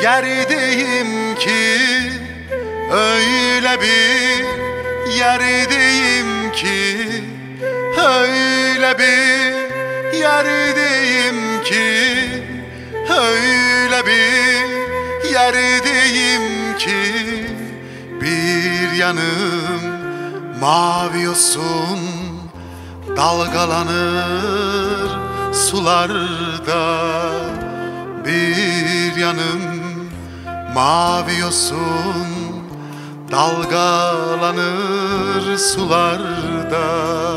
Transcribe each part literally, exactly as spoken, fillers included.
yerdeyim ki, öyle bir yerdeyim ki, öyle bir yerdeyim ki, öyle bir yerdeyim ki, bir yanım mavi yosun dalgalanır sularda, bir yanım mavi yosun dalgalanır sularda.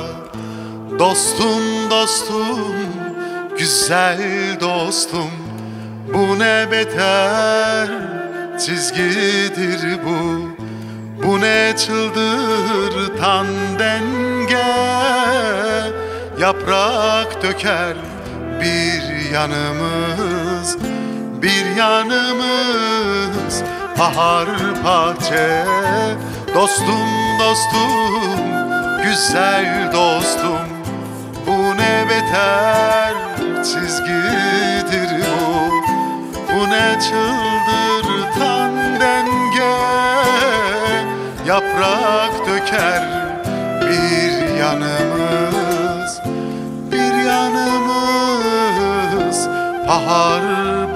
Dostum dostum, güzel dostum, bu ne beter çizgidir bu, bu ne çıldırtan denge. Yaprak döker bir yanımız, bir yanımız bahar bahçe. Dostum dostum, güzel dostum, bu ne beter çizgidir bu, bu ne çıldırtan denge. Yaprak döker bir yanımız, bir yanımız bahar